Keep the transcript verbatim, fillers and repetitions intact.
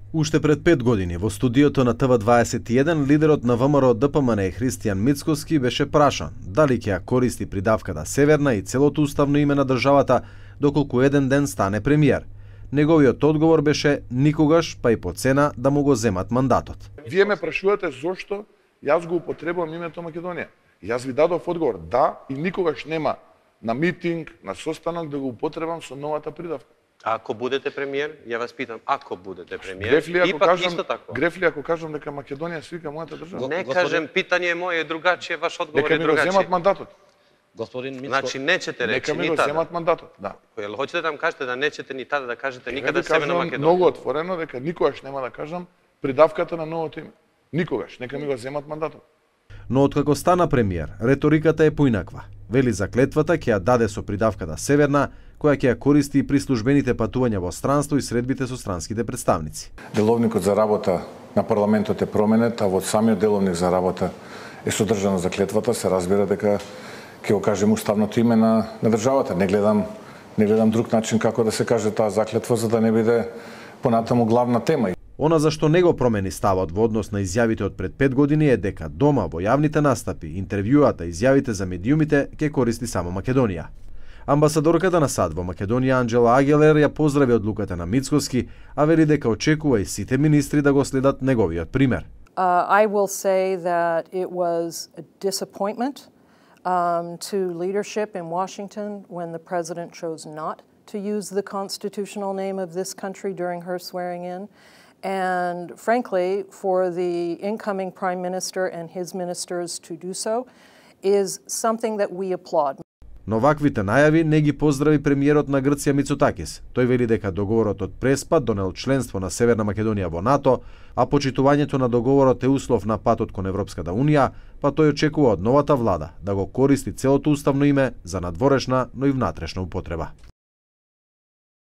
Уште пред пет години во студиото на Т В дваесет и еден лидерот на В М Р Д П М Н Христијан Мицкоски беше прашан дали ќе ја користи придавката Северна и целото уставно име на државата доколку еден ден стане премиер. Неговиот одговор беше никогаш, па и по цена да му го земат мандатот. Вие ме прашувате зошто јас го употребувам името Македонија. Јас ви дадов одговор да и никогаш нема на митинг, на состанок да го употребам со новата придавка. Ако будете премиер, ја вас питам, ако будете премиер, Грефли ако ипак кажам, исто така. Грефли ако кажам дека Македонија свика мојата држава. Не кажем, питање моје е другачие, ваш одговор Нека е ми го другачие. земат мандатот. Господин Мицко, Значи нечете речи Нека ми ни го тада. земат мандатот, да. Јел хочете да нам кажете да нечете ни тада да кажете никада Ви Северна кажувам Македонија? многу отворено дека никогаш нема да кажам придавката на новото име. Никогаш, нека ми го земат мандатот. Но откако стана премиер, реториката е поинаква. Вели за клетвата ќе ја даде со придавката Северна, која ќе ја користи и при службените патувања во странство и средбите со странските представници. Деловникот за работа на парламентот е променет, а во самиот деловник за работа е содржано за клетвата, се разбира дека ќе го кажем уставното име на, на државата. Не гледам, не гледам друг начин како да се каже таа заклетва за да не биде понатаму главна тема. Она зашто не го промени ставот во однос на изјавите од пред пет години е дека дома во јавните настапи, интервјуата, изјавите за медиумите ќе користи само Македонија. Амбасадорката на САД во Македонија Анџела Агелер ја поздрави одлуката на Мицкоски, а вели дека очекува и сите министри да го следат неговиот пример. Uh, I will say that it was a disappointment um, to leadership in Washington when the president chose not to use the constitutional name of this country during her swearing in. And frankly, for the incoming prime minister and his ministers to do so is something that we applaud. Но ваквите најави не ги поздрави премиерот на Грција Мицотакис. Тој вели дека договорот од Преспа донел членство на Северна Македонија во НАТО, а почитувањето на договорот е услов на патот кон Европската Унија, па тој очекува од новата влада да го користи целото уставно име за надворешна, но и внатрешна употреба.